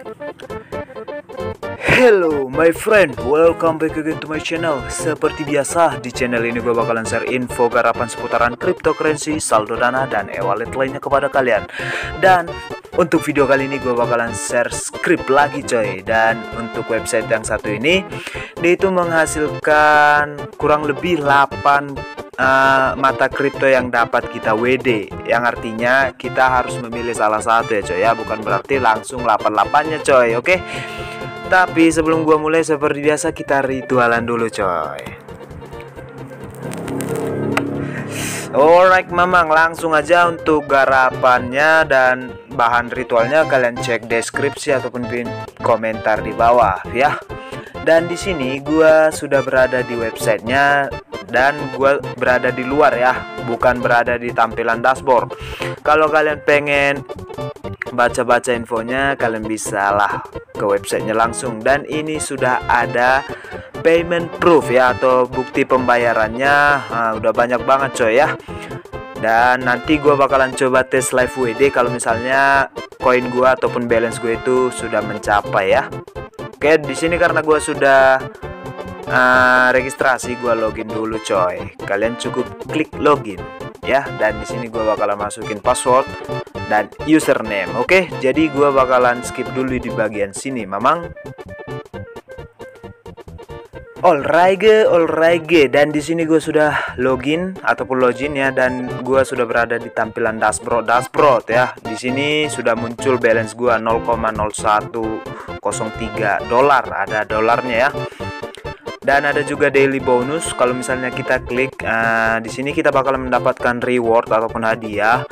Hello my friend, welcome back again to my channel. Seperti biasa di channel ini gue bakalan share info garapan seputaran cryptocurrency, saldo dana, dan e-wallet lainnya kepada kalian. Dan untuk video kali ini gue bakalan share script lagi coy. Dan untuk website yang satu ini, dia itu menghasilkan kurang lebih 8 mata kripto yang dapat kita WD, yang artinya kita harus memilih salah satu ya coy ya, bukan berarti langsung 8-8-nya coy. Oke. Tapi sebelum gua mulai, seperti biasa kita ritualan dulu coy. Alright mamang, langsung aja untuk garapannya dan bahan ritualnya kalian cek deskripsi ataupun pin komentar di bawah ya. Dan di sini gua sudah berada di websitenya dan gua berada di luar ya, bukan berada di tampilan dashboard. Kalau kalian pengen baca-baca infonya, kalian bisa lah ke websitenya langsung. Dan ini sudah ada payment proof ya, atau bukti pembayarannya. Udah banyak banget coy ya. Dan nanti gue bakalan coba tes live WD kalau misalnya koin gue ataupun balance gue itu sudah mencapai ya. Oke, di sini karena gue sudah registrasi, gue login dulu coy. Kalian cukup klik login ya, dan di sini gue bakalan masukin password dan username. Oke, jadi gue bakalan skip dulu di bagian sini mamang. Alright, dan di sini gue sudah login ataupun login ya, dan gue sudah berada di tampilan dashboard ya. Di sini sudah muncul balance gue 0,0103 dolar, ada dolarnya ya. Dan ada juga daily bonus. Kalau misalnya kita klik di sini, kita bakal mendapatkan reward ataupun hadiah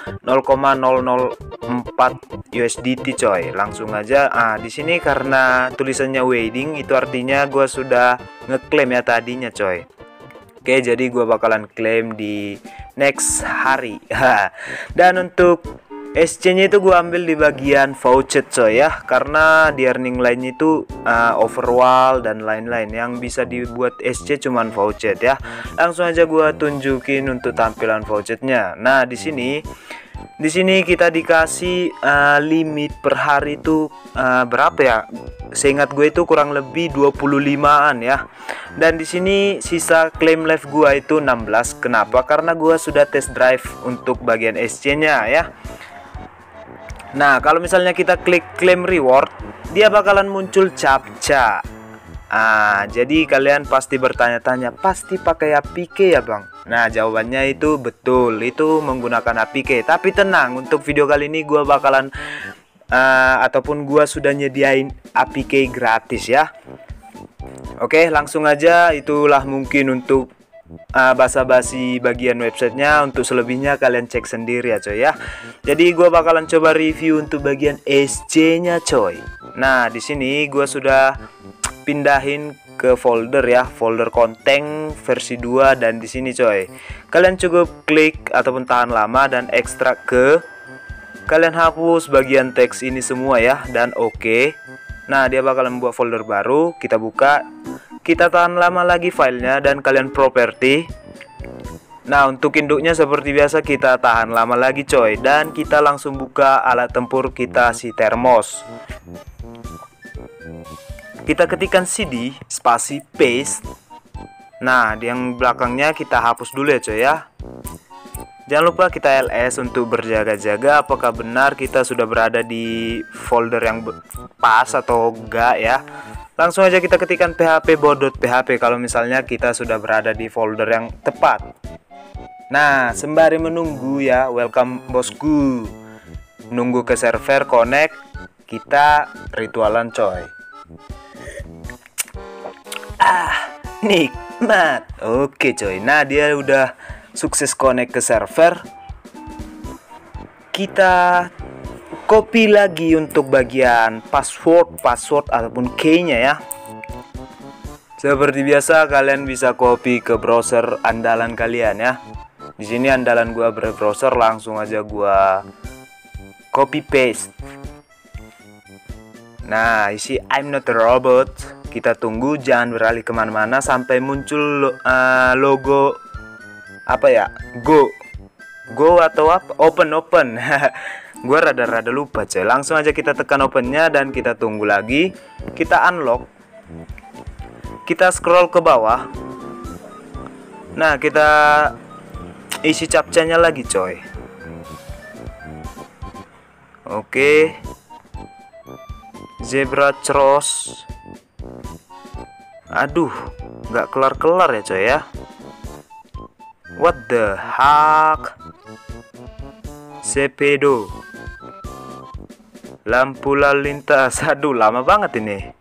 0,004 USDT coy. Langsung aja. Di sini karena tulisannya waiting, itu artinya gue sudah ngeklaim ya tadinya coy. Oke, jadi gue bakalan klaim di next hari. Dan untuk SC-nya itu gue ambil di bagian voucher coy ya, karena di earning line itu overwall dan lain-lain yang bisa dibuat SC cuman voucher ya. Langsung aja gue tunjukin untuk tampilan vouchernya. Nah, di sini kita dikasih limit per hari itu berapa ya? Seingat gue itu kurang lebih 25-an ya. Dan di sini sisa claim live gue itu 16. Kenapa? Karena gue sudah test drive untuk bagian SC-nya ya. Nah, kalau misalnya kita klik claim reward, dia bakalan muncul captcha. Jadi kalian pasti bertanya-tanya, pasti pakai APK ya bang? Nah, jawabannya itu betul, itu menggunakan APK. Tapi tenang, untuk video kali ini gue bakalan ataupun gue sudah nyediain APK gratis ya. Oke, langsung aja. Itulah mungkin untuk basa-basi bagian websitenya. Untuk selebihnya kalian cek sendiri ya coy ya. Jadi gue bakalan coba review untuk bagian SC-nya coy. Nah, di sini gue sudah pindahin ke folder ya, folder konten versi 2. Dan di sini coy, kalian cukup klik ataupun tahan lama dan ekstrak ke. Kalian hapus bagian teks ini semua ya, dan oke. Nah, dia bakalan membuat folder baru. Kita buka, kita tahan lama lagi filenya, dan kalian properti. Nah, untuk induknya seperti biasa kita tahan lama lagi coy, dan kita langsung buka alat tempur kita, si termos. Kita ketikkan cd spasi paste. Nah, di yang belakangnya kita hapus dulu ya coy ya. Jangan lupa kita ls untuk berjaga-jaga apakah benar kita sudah berada di folder yang pas atau enggak ya. Langsung aja kita ketikkan php kalau misalnya kita sudah berada di folder yang tepat. Nah, sembari menunggu ya, welcome bosku, nunggu ke server connect, kita ritualan coy. Nikmat. Oke coy, nah dia udah sukses connect ke server. Kita copy lagi untuk bagian password ataupun key-nya ya. Seperti biasa kalian bisa copy ke browser andalan kalian ya. Di sini andalan gua berbrowser, langsung aja gua copy paste. Nah, isi I'm not a robot. Kita tunggu, jangan beralih kemana-mana sampai muncul logo apa ya, go atau apa, open Gua rada-rada lupa coy. Langsung aja kita tekan opennya dan kita tunggu lagi. Kita unlock. Kita scroll ke bawah. Nah, kita isi captcha-nya lagi coy. Oke. Zebra cross. Aduh, nggak kelar-kelar ya coy ya. What the heck? Sepedo. Lampu lalu lintas. Aduh, lama banget ini.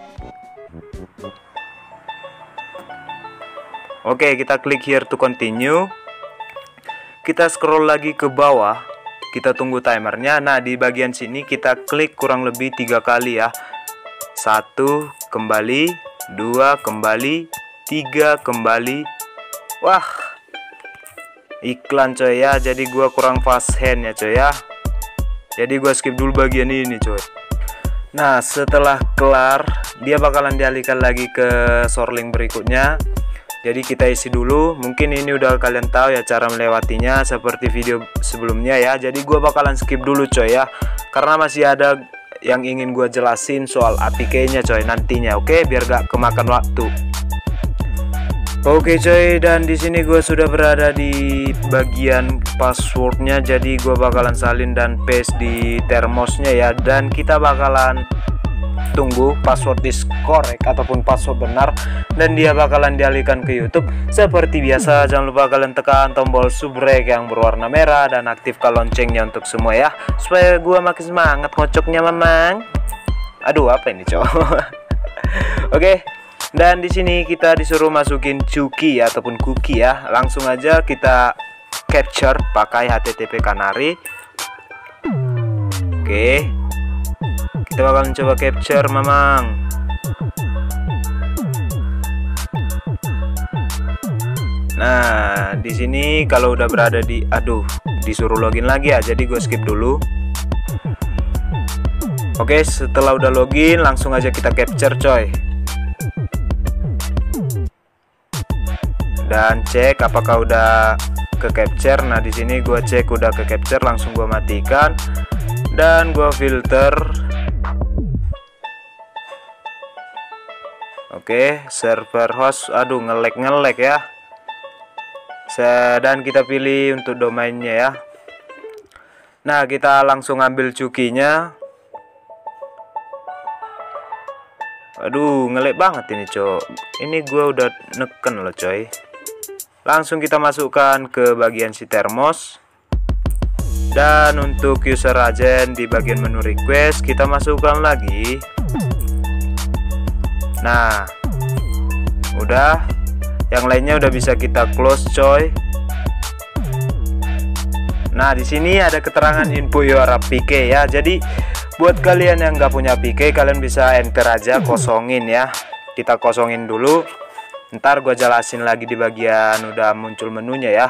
Oke, kita klik here to continue. Kita scroll lagi ke bawah. Kita tunggu timernya. Nah, di bagian sini kita klik kurang lebih 3 kali ya. 1 kembali, 2 kembali, 3 kembali. Wah, iklan coy ya. Jadi gua kurang fast hand ya coy ya. Jadi gua skip dulu bagian ini coy. Nah, setelah kelar dia bakalan dialihkan lagi ke sorling berikutnya. Jadi kita isi dulu. Mungkin ini udah kalian tahu ya cara melewatinya seperti video sebelumnya ya. Jadi gua bakalan skip dulu coy ya. Karena masih ada yang ingin gua jelasin soal APK-nya coy nantinya. Oke, biar gak kemakan waktu. Oke coy, dan di sini gue sudah berada di bagian passwordnya. Jadi gue bakalan salin dan paste di termosnya ya. Dan kita bakalan tunggu password is correct ataupun password benar. Dan dia bakalan dialihkan ke YouTube. Seperti biasa, jangan lupa kalian tekan tombol subrek yang berwarna merah dan aktifkan loncengnya untuk semua ya. Supaya gue makin semangat ngocoknya memang. Aduh, apa ini coy? Oke. Dan di sini kita disuruh masukin cookie ataupun cookie ya. Langsung aja kita capture pakai HTTP Canary. Oke. Kita bakalan coba capture memang. Nah, di sini kalau udah berada di disuruh login lagi ya. Jadi gue skip dulu. Oke, setelah udah login langsung aja kita capture coy. Dan cek apakah udah ke capture. Nah, di sini gua cek udah ke capture, langsung gua matikan dan gua filter. Oke, server host. Aduh, ngelek ya. Dan kita pilih untuk domainnya ya. Nah, kita langsung ambil cukinya. Aduh, ngelek banget ini coy. Ini gua udah neken loh coy. Langsung kita masukkan ke bagian si termos. Dan untuk user agent di bagian menu request kita masukkan lagi. Nah, udah. Yang lainnya udah bisa kita close coy. Nah, di sini ada keterangan info your APK ya. Jadi buat kalian yang nggak punya APK, kalian bisa enter aja, kosongin ya. Kita kosongin dulu. Ntar gue jelasin lagi di bagian udah muncul menunya ya.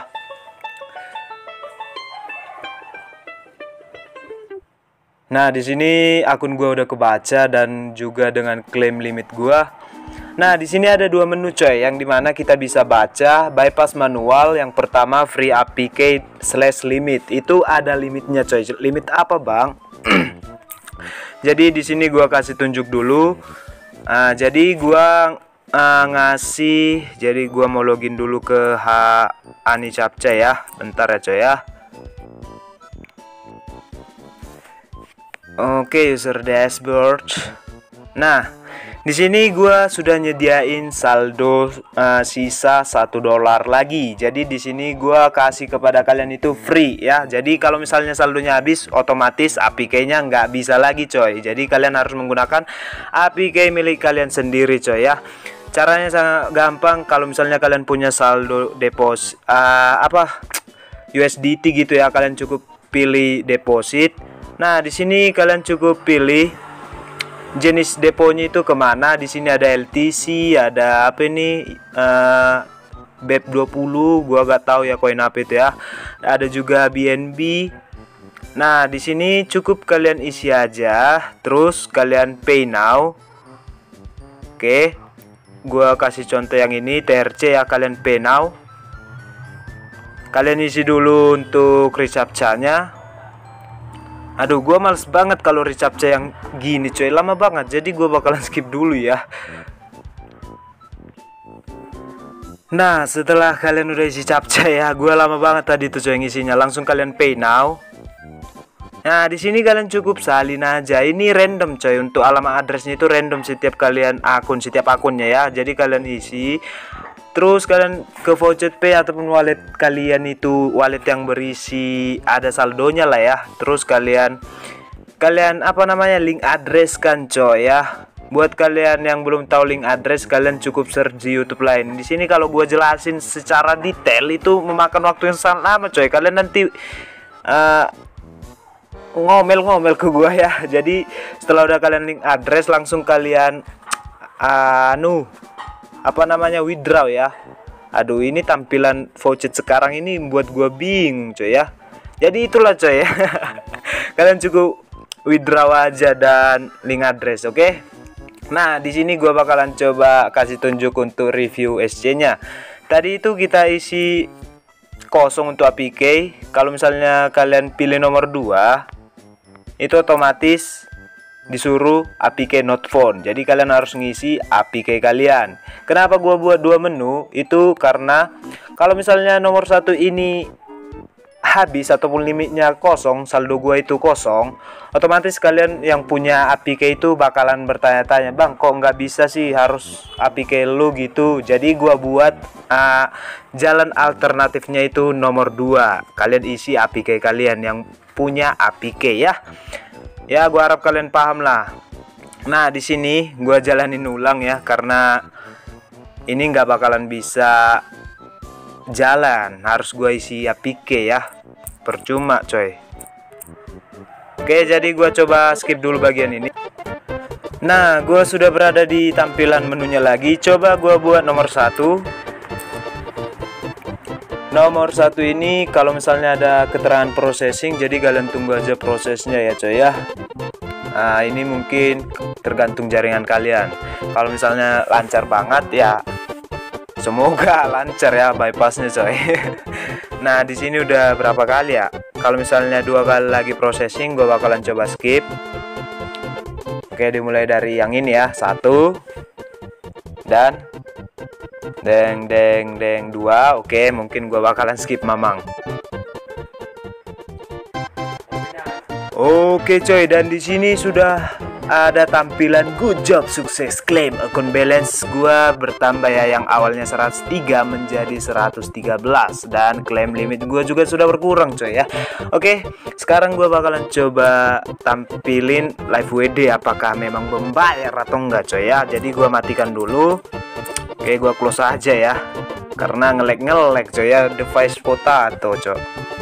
Nah, di sini akun gue udah kebaca dan juga dengan klaim limit gue. Nah, di sini ada 2 menu coy, yang dimana kita bisa baca bypass manual. Yang pertama free APK/limit. Itu ada limitnya coy. Limit apa bang? Jadi di sini gue kasih tunjuk dulu. Jadi gue jadi gua mau login dulu ke Ani Captcha ya. Bentar ya coy ya. Oke, user dashboard. Nah, di sini gua sudah nyediain saldo sisa $1 lagi. Jadi di sini gua kasih kepada kalian itu free ya. Jadi kalau misalnya saldonya habis, otomatis APK-nya nggak bisa lagi coy. Jadi kalian harus menggunakan APK milik kalian sendiri coy ya. Caranya sangat gampang. Kalau misalnya kalian punya saldo deposit USDT gitu ya, kalian cukup pilih deposit. Nah, di sini kalian cukup pilih jenis deponya itu kemana. Di sini ada LTC, ada apa ini, BEP20, gua gak tahu ya koin apa itu ya. Ada juga BNB. Nah, di sini cukup kalian isi aja, terus kalian pay now. Oke, gua kasih contoh yang ini TRC ya, kalian pay now. Kalian isi dulu untuk recaptcha-nya. Aduh, gua males banget kalau recaptcha yang gini coy, lama banget. Jadi gua bakalan skip dulu ya. Nah, setelah kalian udah isi captcha ya, gua lama banget tadi tuh coy ngisinya. Langsung kalian pay now. Nah, di sini kalian cukup salin aja. Ini random coy, untuk alamat addressnya itu random setiap kalian akun, setiap akunnya ya. Jadi kalian isi. Terus kalian ke voucher pay ataupun wallet kalian itu wallet yang berisi ada saldonya lah ya. Terus kalian apa namanya, link address kan coy ya. Buat kalian yang belum tahu link address, kalian cukup search di YouTube lain. Di sini kalau gua jelasin secara detail itu memakan waktu yang sangat lama coy. Kalian nanti ngomel-ngomel ke gua ya. Jadi setelah udah kalian link address, langsung kalian apa namanya, withdraw ya. Aduh, ini tampilan voucher sekarang ini buat gua bingung coy ya. Jadi itulah coy ya. Kalian cukup withdraw aja dan link address, oke? Nah, di sini gua bakalan coba kasih tunjuk untuk review SC-nya. Tadi itu kita isi kosong untuk APK. Kalau misalnya kalian pilih nomor 2, itu otomatis disuruh APK not found. Jadi kalian harus ngisi APK kalian. Kenapa gua buat 2 menu? Itu karena kalau misalnya nomor 1 ini habis ataupun limitnya kosong, saldo gua itu kosong, otomatis kalian yang punya APK itu bakalan bertanya-tanya, "Bang, kok nggak bisa sih, harus APK lu gitu?" Jadi gua buat jalan alternatifnya itu nomor 2. Kalian isi APK kalian yang punya APK ya. Ya, gua harap kalian paham lah. Nah, di sini gua jalanin ulang ya, karena ini nggak bakalan bisa jalan, harus gua isi APK ya, percuma coy. Oke, jadi gua coba skip dulu bagian ini. Nah, gua sudah berada di tampilan menunya lagi. Coba gua buat nomor 1. Nomor 1 ini kalau misalnya ada keterangan processing, jadi kalian tunggu aja prosesnya ya coy ya. Nah, ini mungkin tergantung jaringan kalian. Kalau misalnya lancar banget ya, semoga lancar ya bypassnya coy. Nah, di sini udah berapa kali ya? Kalau misalnya 2 kali lagi processing, gue bakalan coba skip. Oke, dimulai dari yang ini ya, 1 dan deng 2. Oke, mungkin gue bakalan skip mamang. Oke coy, dan di sini sudah ada tampilan good job, sukses claim akun balance gua bertambah ya, yang awalnya 103 menjadi 113, dan claim limit gua juga sudah berkurang coy ya. Oke, sekarang gua bakalan coba tampilin live WD apakah memang membayar atau enggak coy ya. Jadi gua matikan dulu. Oke, gua close aja ya, karena ngelek coy ya, device potato coy.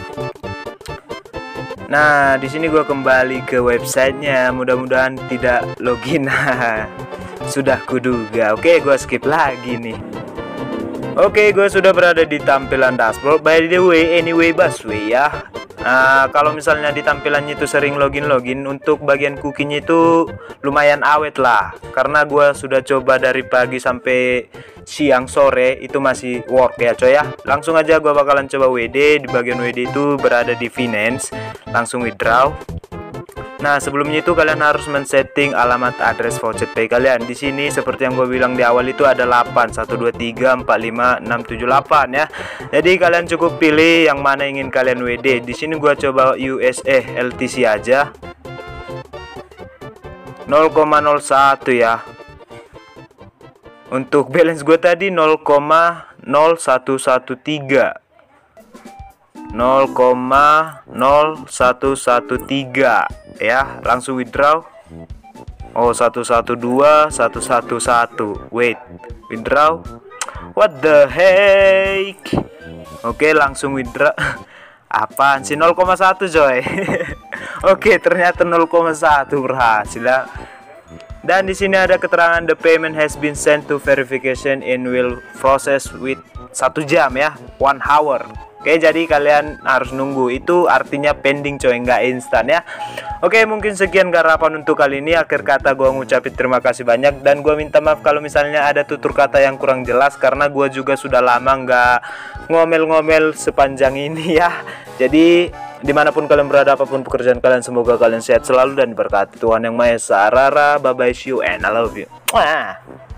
Nah, di sini gue kembali ke websitenya. Mudah-mudahan tidak login. Sudah kuduga. Oke, gue skip lagi nih. Oke, gue sudah berada di tampilan dashboard. By the way, anyway, busway ya. Kalau misalnya di tampilannya itu sering login, untuk bagian cookinya itu lumayan awet lah. Karena gue sudah coba dari pagi sampai siang sore itu masih work ya coy ya. Langsung aja gue bakalan coba WD. Di bagian WD itu berada di finance, langsung withdraw. Nah, sebelumnya itu kalian harus men-setting alamat address voucher pay kalian. Di sini seperti yang gue bilang di awal itu ada 8 1 2 3 4 5 6 7 8 ya. Jadi kalian cukup pilih yang mana ingin kalian WD. Di sini gue coba USA LTC aja. 0,01 ya. Untuk balance gue tadi 0,0113 0,0113 ya. Langsung withdraw. Oh, 112 111. Wait, withdraw. What the heck? Oke, langsung withdraw. Apaan sih 0,1 coy? Oke, ternyata 0,1 berhasil ya. Dan di sini ada keterangan the payment has been sent to verification and will process with 1 jam ya, 1 hour. Oke, jadi kalian harus nunggu. Itu artinya pending coy, nggak instan ya. Oke, mungkin sekian garapan untuk kali ini. Akhir kata gue ngucapin terima kasih banyak, dan gue minta maaf kalau misalnya ada tutur kata yang kurang jelas, karena gue juga sudah lama nggak ngomel-ngomel sepanjang ini ya. Jadi Dimanapun kalian berada, apapun pekerjaan kalian, semoga kalian sehat selalu dan diberkati Tuhan Yang Maha Esa. Rara, bye bye, see you and I love you. Mwah.